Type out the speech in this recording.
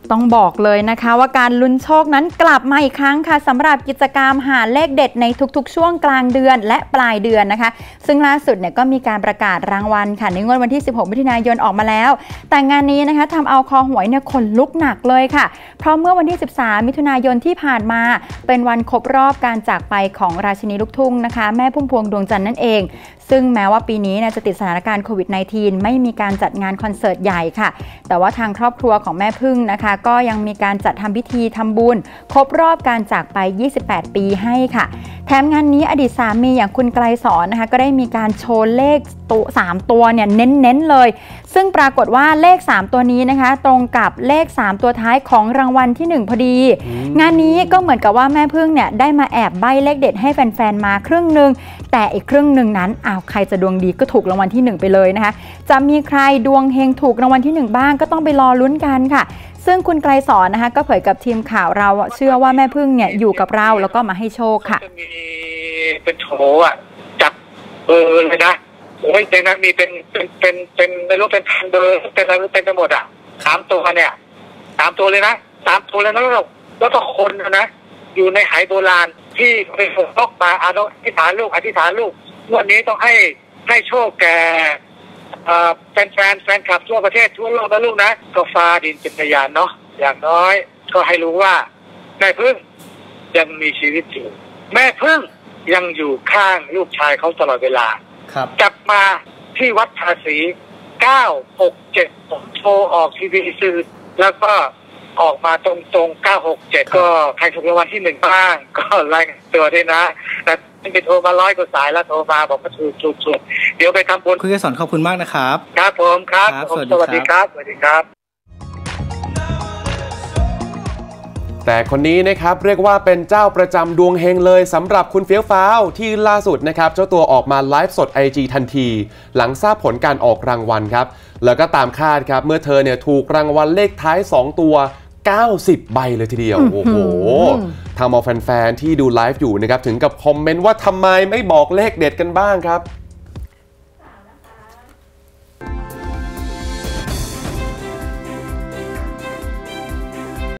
ต้องบอกเลยนะคะว่าการลุ้นโชคนั้นกลับมาอีกครั้งค่ะสำหรับกิจกรรมหาเลขเด็ดในทุกๆช่วงกลางเดือนและปลายเดือนนะคะซึ่งล่าสุดเนี่ยก็มีการประกาศรางวัลค่ะในงวดวันที่16มิถุนายนออกมาแล้วแต่งานนี้นะคะทำเอาคอหวยเนี่ยขนลุกหนักเลยค่ะเพราะเมื่อวันที่13มิถุนายนที่ผ่านมาเป็นวันครบรอบการจากไปของราชินีลูกทุ่งนะคะแม่พุ่มพวงดวงจันทร์นั่นเองซึ่งแม้ว่าปีนี้จะติดสถานการณ์โควิด -19 ไม่มีการจัดงานคอนเสิร์ตใหญ่ค่ะแต่ว่าทางครอบครัวของแม่พึ่งนะคะก็ยังมีการจัดทำพิธีทำบุญครบรอบการจากไป28ปีให้ค่ะแถมงานนี้อดีตสามีอย่างคุณไกรสอนนะคะก็ได้มีการโชว์เลข3ตัวเนี่ยเน้นๆเลยซึ่งปรากฏว่าเลข3ตัวนี้นะคะตรงกับเลข3ตัวท้ายของรางวัลที่1พอดีงานนี้ก็เหมือนกับว่าแม่พึ่งเนี่ยได้มาแอบใบ้เลขเด็ดให้แฟนๆมาครึ่งหนึ่งแต่อีกครึ่งหนึ่งนั้นใครจะดวงดีก็ถูกรางวัลที่1ไปเลยนะคะจะมีใครดวงเฮงถูกรางวัลที่1บ้างก็ต้องไปรอลุ้นกันค่ะซึ่งคุณไกรสอนนะคะก็เผยกับทีมข่าวเราเชื่อว่าแม่พึ่งเนี่ยอยู่กับเราแล้วก็มาให้โชคค่ะจะมีเป็นโถจับเบอร์เลยนะโอ้ยในนั้นมีเป็นไม่รู้เป็นพันเบอร์เป็นอะไรเป็นไปหมด3 ตัวเนี่ย3 ตัวเลยนะ3 ตัวเลยนะแล้วก็คนนะอยู่ในหายโบราณที่ไปส่งนกมาอธิษฐานลูกวันนี้ต้องให้โชคแก่แฟนคลับทั่วประเทศทั่วโลกนะลูกนะก็ฟ้าดินเป็นพยานเนาะอย่างน้อยก็ให้รู้ว่าแม่พึ่งยังมีชีวิตอยู่แม่พึ่งยังอยู่ข้างลูกชายเขาตลอดเวลากลับมาที่วัดภาษี967ผมโทรออกทีวีสื่อแล้วก็ออกมาตรง967ก็ใครถูกรางวัลที่1บ้างก็รายงานตัวด้วยนะแต่ไปโทรมา100 กว่าสายแล้วโทรมาบอกว่าถูกเดี๋ยวไปทำบุญคุณไกรสอนขอบคุณมากนะครับครับผมครับสวัสดีครับแต่คนนี้นะครับเรียกว่าเป็นเจ้าประจำดวงเฮงเลยสำหรับคุณเฟี้ยวฟ้าวที่ล่าสุดนะครับเจ้าตัวออกมาไลฟ์สด IG ทันทีหลังทราบผลการออกรางวัลครับแล้วก็ตามคาดครับเมื่อเธอเนี่ยถูกรางวัลเลขท้าย2ตัว90 ใบเลยทีเดียวโอ้โหทำเอาแฟนๆที่ดูไลฟ์อยู่นะครับถึงกับคอมเมนต์ว่าทำไมไม่บอกเลขเด็ดกันบ้างครับ